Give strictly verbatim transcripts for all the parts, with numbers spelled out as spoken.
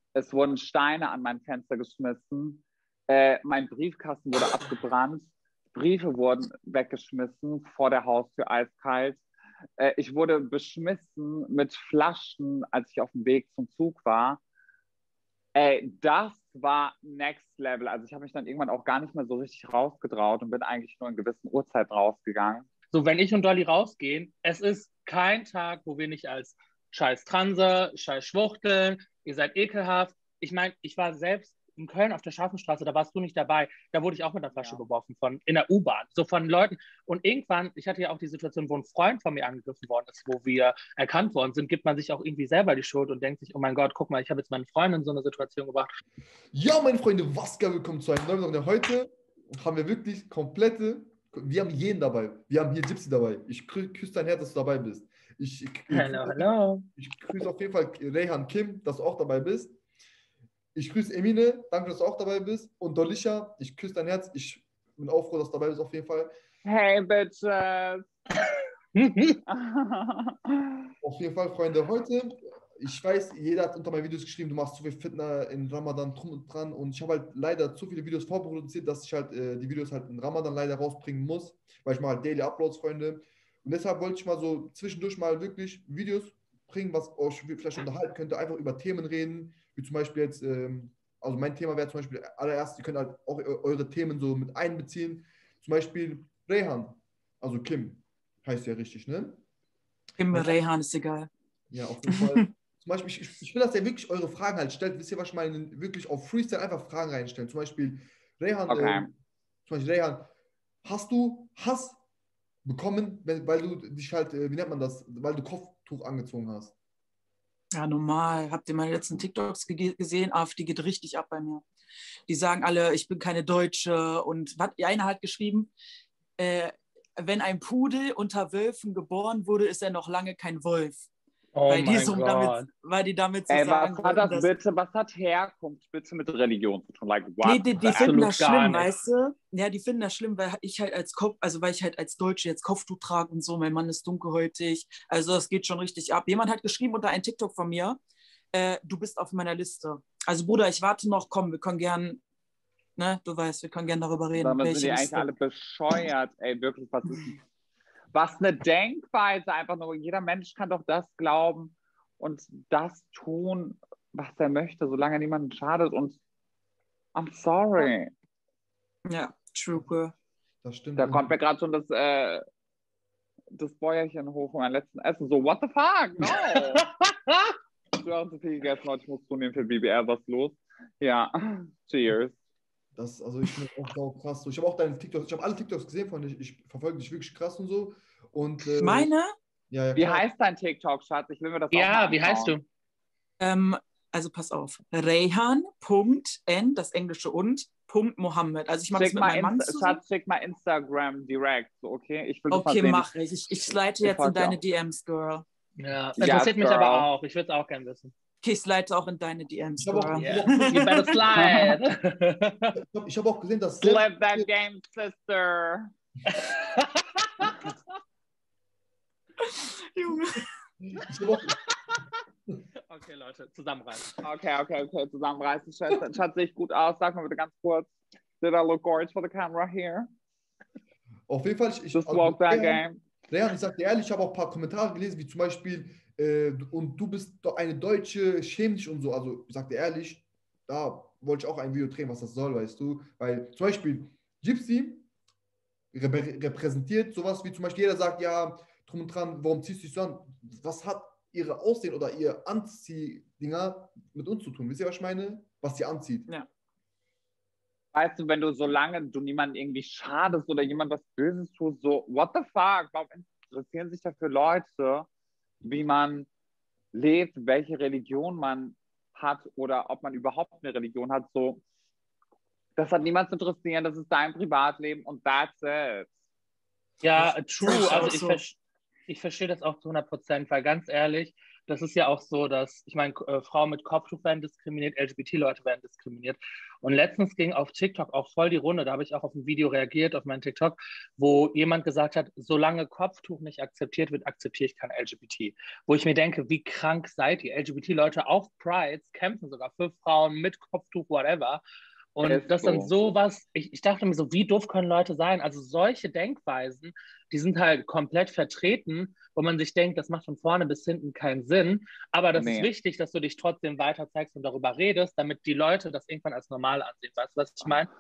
Es wurden Steine an mein Fenster geschmissen. Äh, mein Briefkasten wurde abgebrannt. Briefe wurden weggeschmissen vor der Haustür eiskalt. Äh, ich wurde beschmissen mit Flaschen, als ich auf dem Weg zum Zug war. Ey, das war Next Level. Also ich habe mich dann irgendwann auch gar nicht mehr so richtig rausgetraut und bin eigentlich nur in gewissen Uhrzeiten rausgegangen. So, wenn ich und Dolly rausgehen, es ist kein Tag, wo wir nicht als scheiß Transer, scheiß Schwuchteln, ihr seid ekelhaft. Ich meine, ich war selbst in Köln auf der Schafenstraße, da warst du nicht dabei. Da wurde ich auch mit einer Flasche Ja. geworfen von, in der U-Bahn, so von Leuten. Und irgendwann, ich hatte ja auch die Situation, wo ein Freund von mir angegriffen worden ist, wo wir erkannt worden sind, gibt man sich auch irgendwie selber die Schuld und denkt sich, oh mein Gott, guck mal, ich habe jetzt meine Freundin in so eine Situation gebracht. Ja, meine Freunde, was geht? Willkommen zu einem neuen Vlog. Heute haben wir wirklich komplette, wir haben jeden dabei. Wir haben hier Gypsy dabei. Ich kü küsse dein Herz, dass du dabei bist. Ich, ich, Hello, hello. Ich grüße auf jeden Fall Reyhan Kim, dass du auch dabei bist. Ich grüße Emine, danke, dass du auch dabei bist. Und Dolisha, ich küsse dein Herz. Ich bin auch froh, dass du dabei bist auf jeden Fall. Hey, Bitches! Auf jeden Fall, Freunde, heute, ich weiß, jeder hat unter meinen Videos geschrieben, du machst zu viel Fitness in Ramadan drum und dran. Und ich habe halt leider zu viele Videos vorproduziert, dass ich halt äh, die Videos halt in Ramadan leider rausbringen muss, weil ich mache halt Daily Uploads, Freunde. Und deshalb wollte ich mal so zwischendurch mal wirklich Videos bringen, was euch vielleicht unterhalten könnte, einfach über Themen reden, wie zum Beispiel jetzt, ähm, also mein Thema wäre zum Beispiel allererst, ihr könnt halt auch eure Themen so mit einbeziehen, zum Beispiel Reyhan, also Kim, heißt ja richtig, ne? Kim Reyhan ist egal. Ja, auf jeden Fall. Zum Beispiel, ich, ich will, dass ihr wirklich eure Fragen halt stellt, wisst ihr, was ich meine, wirklich auf Freestyle einfach Fragen reinstellen, zum Beispiel Reyhan, Okay. äh, zum Beispiel Reyhan, hast du Hass bekommen, weil du dich halt, wie nennt man das, weil du Kopftuch angezogen hast? Ja, normal. Habt ihr meine letzten TikToks ge gesehen? AfD geht richtig ab bei mir. Die sagen alle, ich bin keine Deutsche. Und was, einer hat geschrieben, äh, wenn ein Pudel unter Wölfen geboren wurde, ist er noch lange kein Wolf. Oh weil, die mein so Gott. Damit, weil die damit so Ey, sagen was hat das dass, bitte, was hat Herkunft bitte mit Religion zu tun? Like, what? Nee, die, die Absolut finden das gar schlimm, nicht. weißt du? Ja, die finden das schlimm, weil ich halt als Kopf, also weil ich halt als Deutsche jetzt Kopftuch trage und so, mein Mann ist dunkelhäutig, also das geht schon richtig ab. Jemand hat geschrieben unter ein TikTok von mir, äh, du bist auf meiner Liste. Also Bruder, ich warte noch, komm, wir können gern, ne, du weißt, wir können gern darüber reden. Damit welche sind die eigentlich Liste. alle bescheuert. Ey, wirklich, was ist was eine Denkweise, einfach nur, jeder Mensch kann doch das glauben und das tun, was er möchte, solange er niemandem schadet und I'm sorry. Ja, true, girl. Das stimmt. Da kommt mir gerade schon das, äh, das Bäuerchen hoch von meinem letzten Essen. So, what the fuck? No! Du hast zu viel gegessen heute, ich muss zunehmen für B B R, was ist los? Ja, cheers. Das, also ich finde auch sau krass. So, ich habe auch deine TikToks, ich habe alle TikToks gesehen von dich, ich verfolge dich wirklich krass und so. Und, äh, Meine? Ja, ja, Wie klar. heißt dein TikTok, Schatz? Ich will mir das auch mal Ja, wie heißt anschauen. du? Ähm, also pass auf, Reyhan.n, das englische und, Punkt Mohammed. Also ich mache das Schick mit mal, meinem Mann Insta zusammen. Schatz, schick mal Instagram direkt, so, okay? Ich will das Okay, mal sehen. mache ich. ich. Ich slide Ich jetzt in folge dir deine auch. D Ms, Girl. Ja, Yes, interessiert mich girl. aber auch. Ich würde es auch gerne wissen. Okay, ich slide auch in deine D Ms, Ich habe auch, Girl. ich hab Yeah. auch, You better slide. ich hab, ich hab auch gesehen, dass Slip that game, sister. Junge. ich hab auch, Okay, Leute, zusammenreißen. Okay, okay, okay, zusammenreißen. Schatz, Schatz, sehe ich gut aus? Sag mal bitte ganz kurz. Did I look gorgeous for the camera here? auf jeden Fall, ich, ich, Just walk that Reyhan, game. Reyhan, ich sag dir ehrlich, ich habe auch ein paar Kommentare gelesen, wie zum Beispiel, äh, und du bist doch eine Deutsche, schäm dich und so. Also, ich sag dir ehrlich, da wollte ich auch ein Video drehen, was das soll, weißt du. Weil zum Beispiel Gypsy rep repräsentiert sowas wie zum Beispiel, jeder sagt, ja, drum und dran, warum ziehst du dich so an? Was hat ihre Aussehen oder ihr Anziehdinger mit uns zu tun? Wisst ihr, was ich meine? Was sie anzieht. Ja. Weißt du, wenn du solange du niemandem irgendwie schadest oder jemand was Böses tust, so, what the fuck? Warum interessieren sich dafür Leute, wie man lebt, welche Religion man hat oder ob man überhaupt eine Religion hat? So, das hat niemand zu interessieren, das ist dein Privatleben und that's it. Ja, true. Das ist Also auch ich, so. ver ich verstehe das auch zu hundert Prozent, weil ganz ehrlich, das ist ja auch so, dass, ich meine, äh, Frauen mit Kopftuch werden diskriminiert, L G B T-Leute werden diskriminiert. Und letztens ging auf TikTok auch voll die Runde, da habe ich auch auf ein Video reagiert, auf meinen TikTok, wo jemand gesagt hat, solange Kopftuch nicht akzeptiert wird, akzeptiere ich kein L G B T. Wo ich mir denke, wie krank seid ihr? L G B T-Leute auf Prides kämpfen sogar für Frauen mit Kopftuch, whatever. Und Ist das dann so. sowas, ich, ich dachte mir so, wie doof können Leute sein? Also solche Denkweisen, die sind halt komplett vertreten, wo man sich denkt, das macht von vorne bis hinten keinen Sinn. Aber das ist Nee. wichtig, dass du dich trotzdem weiter zeigst und darüber redest, damit die Leute das irgendwann als normal ansehen. Weißt du, was ich meine?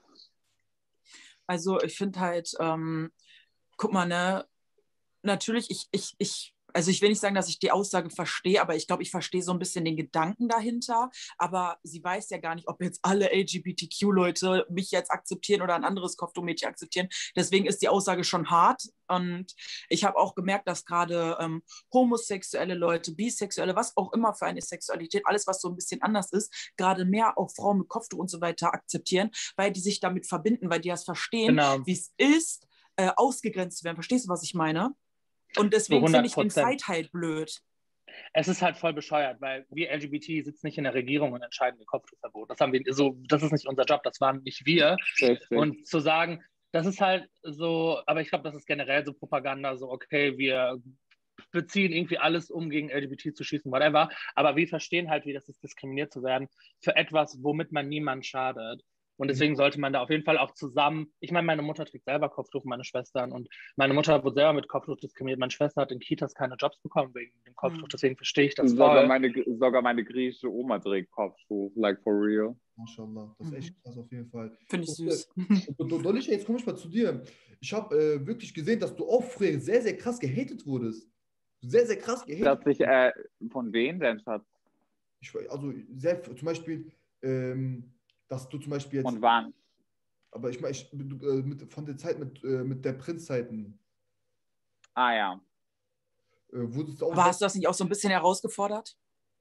Also ich finde halt, ähm, guck mal, ne, natürlich, ich, ich, ich, also ich will nicht sagen, dass ich die Aussage verstehe, aber ich glaube, ich verstehe so ein bisschen den Gedanken dahinter. Aber sie weiß ja gar nicht, ob jetzt alle L G B T Q-Leute mich jetzt akzeptieren oder ein anderes Kopftuch-Mädchen akzeptieren. Deswegen ist die Aussage schon hart. Und ich habe auch gemerkt, dass gerade ähm, homosexuelle Leute, bisexuelle, was auch immer für eine Sexualität, alles, was so ein bisschen anders ist, gerade mehr auch Frauen mit Kopftuch und so weiter akzeptieren, weil die sich damit verbinden, weil die das verstehen, Genau. wie es ist, äh, ausgegrenzt zu werden. Verstehst du, was ich meine? Und deswegen finde ich den Fight halt blöd. Es ist halt voll bescheuert, weil wir L G B T sitzen nicht in der Regierung und entscheiden den Kopftuchverbot. Das haben wir so, das ist nicht unser Job, das waren nicht wir. Richtig. Und zu sagen, das ist halt so, aber ich glaube, das ist generell so Propaganda, so okay, wir beziehen irgendwie alles um, gegen L G B T zu schießen, whatever. Aber wir verstehen halt, wie das ist, diskriminiert zu werden für etwas, womit man niemand schadet. Und deswegen sollte man da auf jeden Fall auch zusammen, ich meine, meine Mutter trägt selber Kopftuch, meine Schwestern, und meine Mutter wurde selber mit Kopftuch diskriminiert. Meine Schwester hat in Kitas keine Jobs bekommen wegen dem Kopftuch, deswegen verstehe ich das Sogar voll. meine, sogar meine griechische Oma trägt Kopftuch, like for real. Mashallah, das ist echt krass auf jeden Fall. Finde ich süß. Dolisha, jetzt komme ich mal zu dir. Ich habe äh, wirklich gesehen, dass du auch früher sehr, sehr krass gehatet wurdest. Sehr, sehr krass gehatet. Dass ich, äh, von wem denn, Schatz? Ich, also sehr, zum Beispiel, ähm, dass du zum Beispiel jetzt. Und wann? Aber ich meine, ich, du, äh, mit, von der Zeit mit, äh, mit der Prinzzeiten. Ah ja. Äh, wurdest du auch Aber hast du das nicht auch so ein bisschen herausgefordert?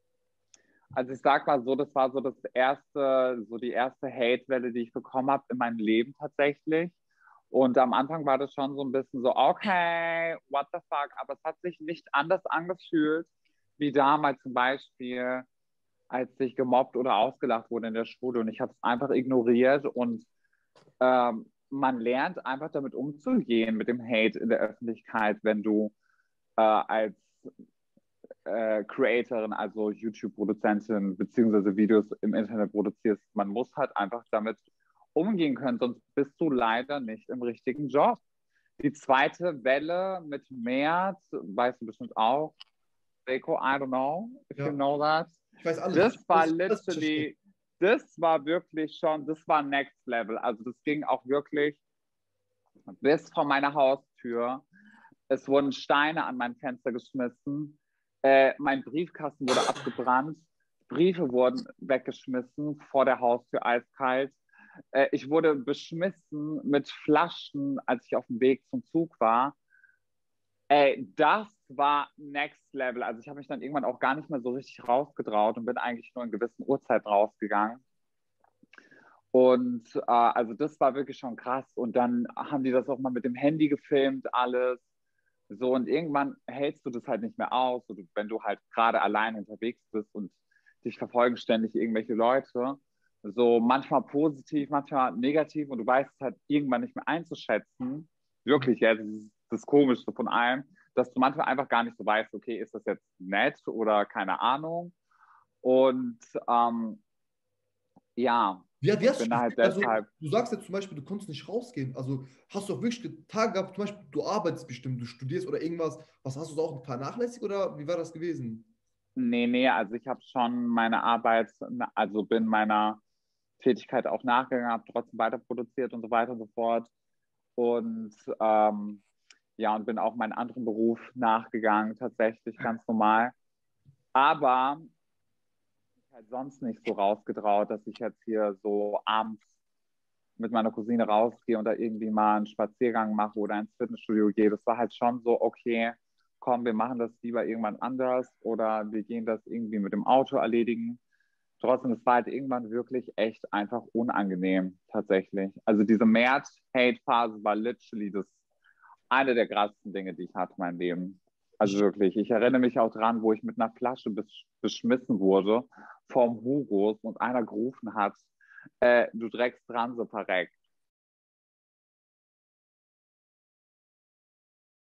Also ich sag mal so, das war so das erste, so die erste Hate-Welle, die ich bekommen habe in meinem Leben tatsächlich. Und am Anfang war das schon so ein bisschen so, okay, what the fuck, aber es hat sich nicht anders angefühlt, wie damals zum Beispiel, als ich gemobbt oder ausgelacht wurde in der Schule. Und ich habe es einfach ignoriert und ähm, man lernt einfach damit umzugehen, mit dem Hate in der Öffentlichkeit, wenn du äh, als äh, Creatorin, also YouTube-Produzentin, beziehungsweise Videos im Internet produzierst. Man muss halt einfach damit umgehen können, sonst bist du leider nicht im richtigen Job. Die zweite Welle mit März, weißt du bestimmt auch, Seiko, I don't know if Ja. you know that. Ich weiß alles. Das war Das- das- das- literally, das war wirklich schon, das war next level. Also das ging auch wirklich bis vor meiner Haustür. Es wurden Steine an mein Fenster geschmissen. Äh, mein Briefkasten wurde abgebrannt. Briefe wurden weggeschmissen vor der Haustür eiskalt. Äh, ich wurde beschmissen mit Flaschen, als ich auf dem Weg zum Zug war. Ey, das war next level. Also ich habe mich dann irgendwann auch gar nicht mehr so richtig rausgetraut und bin eigentlich nur in gewissen Uhrzeiten rausgegangen. Und äh, also das war wirklich schon krass. Und dann haben die das auch mal mit dem Handy gefilmt, alles. So, und irgendwann hältst du das halt nicht mehr aus, so, wenn du halt gerade allein unterwegs bist und dich verfolgen ständig irgendwelche Leute. So manchmal positiv, manchmal negativ, und du weißt es halt irgendwann nicht mehr einzuschätzen. Wirklich, ja, das ist das Komischste von allem, dass du manchmal einfach gar nicht so weißt, okay, ist das jetzt nett oder keine Ahnung. Und ähm, ja, Wie, wie hast bin du, halt also, deshalb. du sagst jetzt zum Beispiel, du konntest nicht rausgehen. Also hast du auch wirklich Tage gehabt, zum Beispiel, du arbeitest bestimmt, du studierst oder irgendwas. Was hast du da auch vernachlässigt oder wie war das gewesen? Nee, nee, also ich habe schon meine Arbeit, also bin meiner Tätigkeit auch nachgegangen, habe trotzdem weiter produziert und so weiter und so fort. Und ähm, ja, und bin auch meinen anderen Beruf nachgegangen, tatsächlich ganz normal. Aber ich habe halt sonst nicht so rausgetraut, dass ich jetzt hier so abends mit meiner Cousine rausgehe und da irgendwie mal einen Spaziergang mache oder ins Fitnessstudio gehe. Das war halt schon so, okay, komm, wir machen das lieber irgendwann anders oder wir gehen das irgendwie mit dem Auto erledigen. Trotzdem, es war halt irgendwann wirklich echt einfach unangenehm, tatsächlich. Also diese März-Hate-Phase war literally das eine der krassesten Dinge, die ich hatte in meinem Leben. Also wirklich, ich erinnere mich auch dran, wo ich mit einer Flasche besch beschmissen wurde vom Hugos und einer gerufen hat, äh, du Dreckstranse verreckt.